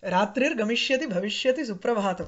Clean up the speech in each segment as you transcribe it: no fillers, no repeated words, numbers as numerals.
ராத்திரிர் கமிஷ்யதி பவிஷ்யதி சுப்ரபாதம்.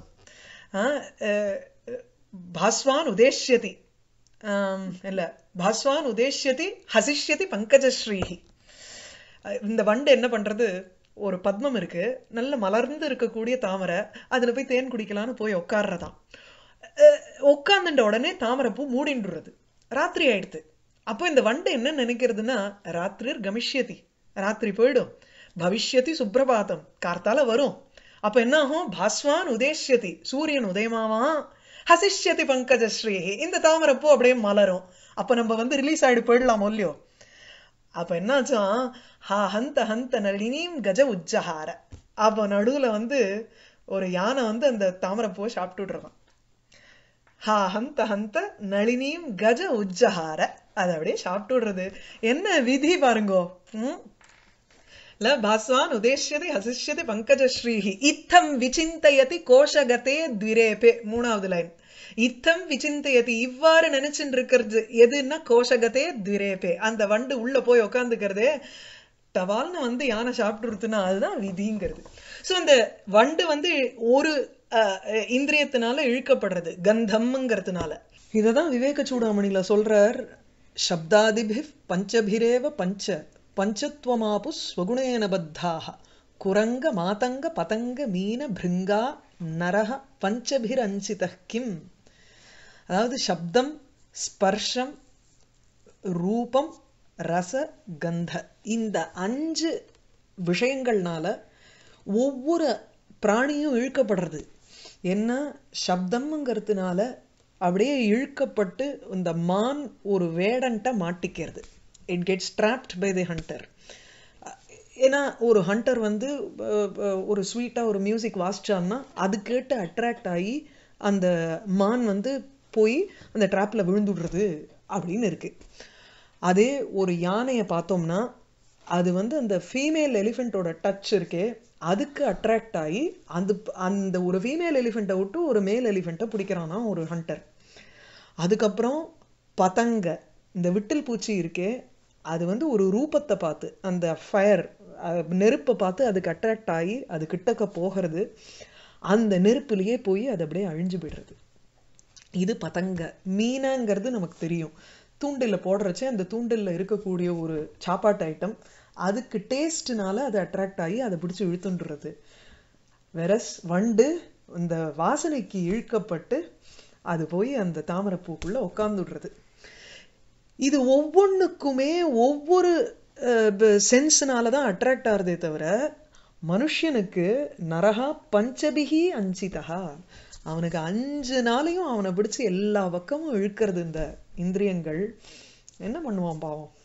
பாஸ்வான் உதேஷ்யதி இல்ல பாஸ்வான் உதேஷ்யதி ஹசிஷ்யதி பங்கஜஸ்ரீஹி. இந்த வண்டு என்ன பண்றது, ஒரு பத்மம் இருக்கு, நல்ல மலர்ந்து இருக்கக்கூடிய தாமரை, அதுல போய் தேன் குடிக்கலான்னு போய் உட்கார்றதாம். உட்கார்ந்துட்ட உடனே தாமரை பூ மூடின்றது, ராத்திரி ஆயிடுது. அப்போ இந்த வண்டு என்ன நினைக்கிறதுன்னா, ராத்திரிர் கமிஷ்யதி, ராத்திரி போயிடும், பவிஷ்யதி சுப்ரபாதம், கார்த்தால வரும். அப்ப என்ன ஆகும், பாஸ்வான் உதேஷ்யதி, சூரியன் உதயமாவா, ஹசிஷ்யதி பங்கஜஸ்ரீ, இந்த தாமரைப்பூ அப்படியே மலரும். அப்ப நம்ம வந்து ரிலீஸ் ஆயிடு போயிடலாம் இல்லையோ. அப்ப என்னாச்சா, ஹா ஹந்த ஹந்த நளினியும் கஜ உஜ்ஜஹார, அப்ப நடுவுல வந்து ஒரு யானை வந்து அந்த தாமரைப்பூவை சாப்பிட்டுடுறதான். ஹா ஹந்த ஹந்த நளினியும் கஜ உஜ்ஜஹார, அதை அப்படியே சாப்பிட்டுடுறது. என்ன விதி பாருங்கோ. பாஸ்வான் உதேஷ்யதி ஹசிஷ்யதி பங்கஜஸ்ரீஹி இத்தம் விசிந்தயதி கோஷகதே த்விரேபே. மூணாவது லைன், இத்தம் விசிந்தயதி, இவ்வாறு நினைச்சுட்டு இருக்கிறது எதுன்னா கோஷகதே த்விரேபே, அந்த வண்டு உள்ள போய் உக்காந்துக்கிறதே டவால்னு வந்து யானை சாப்பிட்டுருத்துனா அதுதான் விதிங்கிறது. சோ இந்த வண்டு வந்து ஒரு இந்திரியத்தினால இழுக்கப்படுறது, கந்தம்ங்கிறதுனால. இததான் விவேக சூடாமணில சொல்றார், சப்தாதிபி பஞ்சபிரேவ பஞ்ச பஞ்சத்வமாபு ஸ்வகுணேன பத்தாக குரங்க மாதங்க பதங்க மீன பிருங்கா நரஹ பஞ்சபிரஞ்சித கிம். அதாவது சப்தம், ஸ்பர்ஷம், ரூபம், ரச, கந்த, இந்த 5 விஷயங்கள்னால ஒவ்வொரு பிராணியும் இழுக்கப்படுறது. என்ன, சப்தம்ங்கிறதுனால அப்படியே இழுக்கப்பட்டு இந்த மான் ஒரு வேடன்ட்ட மாட்டிக்கிறது. It gets trapped by the hunter. ஏன்னா ஒரு ஹண்டர் வந்து ஒரு ஸ்வீட்டா ஒரு மியூசிக் வாசிச்சான்னா அது கேட்டு அட்ராக்ட் ஆகி அந்த மான் வந்து போய் அந்த ட்ராப்ல விழுந்துடுறது அப்படின்னு இருக்கு. அதே ஒரு யானையை பார்த்தோம்னா அது வந்து அந்த ஃபீமேல் எலிஃபென்ட்டோட டச் இருக்கே அதுக்கு அட்ராக்ட் ஆகி அந்த ஒரு ஃபீமேல் எலிஃபெண்ட்டை விட்டு ஒரு மேல் எலிஃபெண்ட்டை பிடிக்கிறானா ஒரு ஹண்டர். அதுக்கப்புறம் பதங்க, இந்த விட்டில் பூச்சி இருக்கே அது வந்து ஒரு ரூபத்தை பார்த்து, அந்த ஃபயர் நெருப்பை பார்த்து அதுக்கு அட்ராக்ட் ஆகி அது கிட்டக்க போகிறது, அந்த நெருப்புலயே போய் அது அப்படியே அழிஞ்சு போயிடுறது. இது பதங்க. மீனங்கிறது நமக்கு தெரியும், தூண்டில போடுறச்சே அந்த தூண்டில்ல இருக்கக்கூடிய ஒரு சாப்பாட்டு ஐட்டம், அதுக்கு டேஸ்ட்னால அது அட்ராக்ட் ஆகி அதை பிடிச்சி இழுத்துன்றது. வெரஸ் வண்டு இந்த வாசனைக்கு இழுக்கப்பட்டு அது போய் அந்த தாமரைப்பூக்குள்ள உட்கார்ந்துடுறது. இது ஒவ்வொன்றுக்குமே ஒவ்வொரு சென்ஸ்னாலதான் அட்ராக்ட் ஆகுதே தவிர மனுஷனுக்கு நரகா பஞ்சபிகி அஞ்சிதா, அவனுக்கு 5 நாளையும் அவனை பிடிச்சு எல்லா பக்கமும் இழுக்கிறது இந்த இந்திரியங்கள். என்ன பண்ணுவான் பாவம்.